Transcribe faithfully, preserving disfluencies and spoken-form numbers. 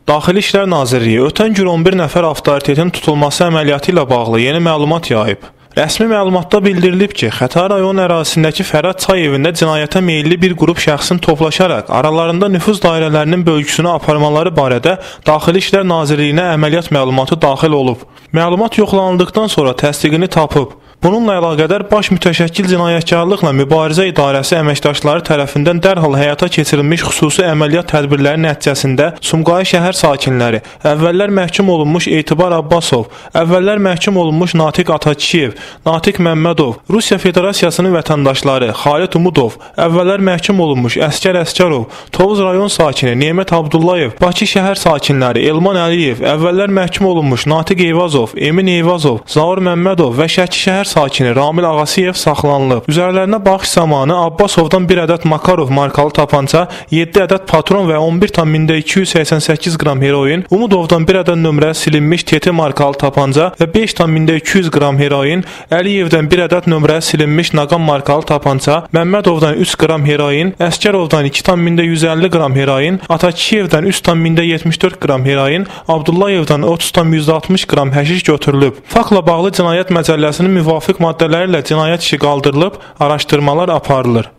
Daxili İşlər Nazirliyi ötən gün on bir nəfər avtoritetin tutulması əməliyyatı ilə bağlı yeni məlumat yayıb. Rəsmi məlumatda bildirilib ki, Xətai rayon ərazisindəki Fərəd çay evində cinayətə meyilli bir qrup şəxsin toplaşaraq aralarında nüfuz dairələrinin bölgüsünü aparmaları barədə Daxili İşlər Nazirliyinə əməliyyat məlumatı daxil olub. Məlumat yoxlanıldıqdan sonra təsdiqini tapıb. Bununla əlaqədar Baş Mütəşəkkil Cinayətkarlıqla Mübarizə İdarəsi əməkdaşları tərəfindən dərhal həyata keçirilmiş xüsusi əməliyyat tədbirləri nəticəsində Sumqayıt şəhər sakinləri, əvvəllər məhkum olunmuş Etibar Abbasov, əvvəllər məhkum olunmuş Natiq Atakişiyev, Natiq Məmmədov, Rusiya Federasiyasının vətəndaşları Xalid Umudov, əvvəllər məhkum olunmuş Əskər Əskərov, Tovuz rayon sakini Nemət Abdullayev, Bakı şəhər sakinləri Elman Əliyev, əvvəllər məhkum olunmuş Natiq Eyvazov, Emin Eyvazov, Zaur Məmmədov və Şəki şəhər sakini Ramil Ağasiyev saxlanılıb. Üzərlərinə baxış zamanı Abbasovdan bir ədəd Makarov markalı tapança, yeddi ədəd patron və on bir tam iki yüz səksən səkkiz qram heroin, Umudovdan bir ədəd nömrə silinmiş T T markalı tapanca və beş tam iki yüz qram heroin, Əliyevdən bir ədəd nömrə silinmiş Naqam markalı tapanca, Məmmədovdan üç qram heroin, Əskərovdan iki tam yüz əlli qram heroin, Atakişiyevdən üç tam yetmiş dörd qram heroin, Abdullayevdən otuz tam yüz altmış qram həşiş götürülüb. Faktla bağlı cinayət məcəlləsinin müvafiq maddələri ilə cinayət işi qaldırılıb, araşdırmalar aparılır.